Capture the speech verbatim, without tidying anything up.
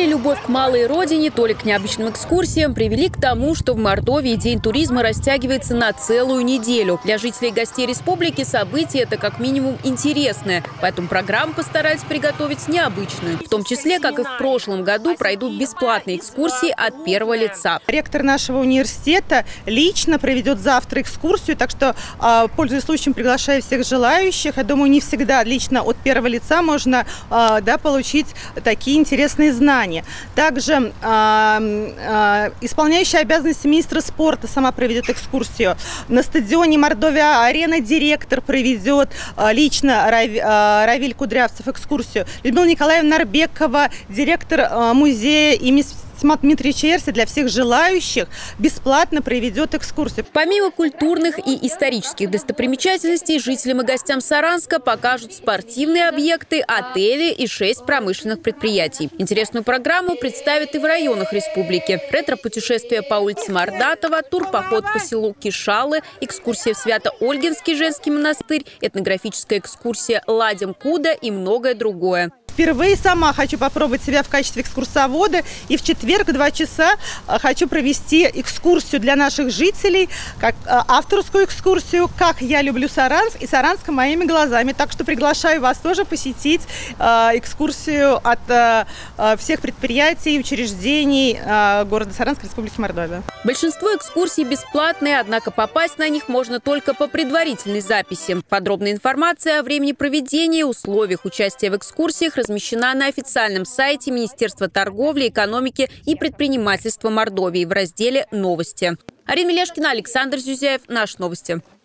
ли любовь к малой родине, то ли к необычным экскурсиям привели к тому, что в Мордовии День туризма растягивается на целую неделю. Для жителей и гостей республики событие это как минимум интересное, поэтому программу постарались приготовить необычную. В том числе, как и в прошлом году, пройдут бесплатные экскурсии от первого лица. Ректор нашего университета лично проведет завтра экскурсию, так что, пользуясь случаем, приглашаю всех желающих. Я думаю, не всегда лично от первого лица можно да, получить такие интересные знания. Также э, э, исполняющая обязанности министра спорта сама проведет экскурсию. На стадионе Мордовия-Арена директор проведет э, лично Рав, э, Равиль Кудрявцев экскурсию. Людмила Николаевна Нарбекова, директор э, музея имени Смат Дмитриевича Эрси, для всех желающих бесплатно проведет экскурсию. Помимо культурных и исторических достопримечательностей, жителям и гостям Саранска покажут спортивные объекты, отели и шесть промышленных предприятий. Интересную программу представят и в районах республики. Ретро-путешествие по улице Мордатова, турпоход по селу Кишалы, экскурсия в Свято-Ольгинский женский монастырь, этнографическая экскурсия Ладем Куда и многое другое. Впервые сама хочу попробовать себя в качестве экскурсовода. И в четверг в два часа хочу провести экскурсию для наших жителей, как авторскую экскурсию «Как я люблю Саранск» и «Саранск моими глазами». Так что приглашаю вас тоже посетить экскурсию от всех предприятий и учреждений города Саранск, Республики Мордовия. Большинство экскурсий бесплатные, однако попасть на них можно только по предварительной записи. Подробная информация о времени проведения и условиях участия в экскурсиях размещена на официальном сайте Министерства торговли, экономики и предпринимательства Мордовии в разделе «Новости». Арина Мелешкина, Александр Зюзяев. Наши новости.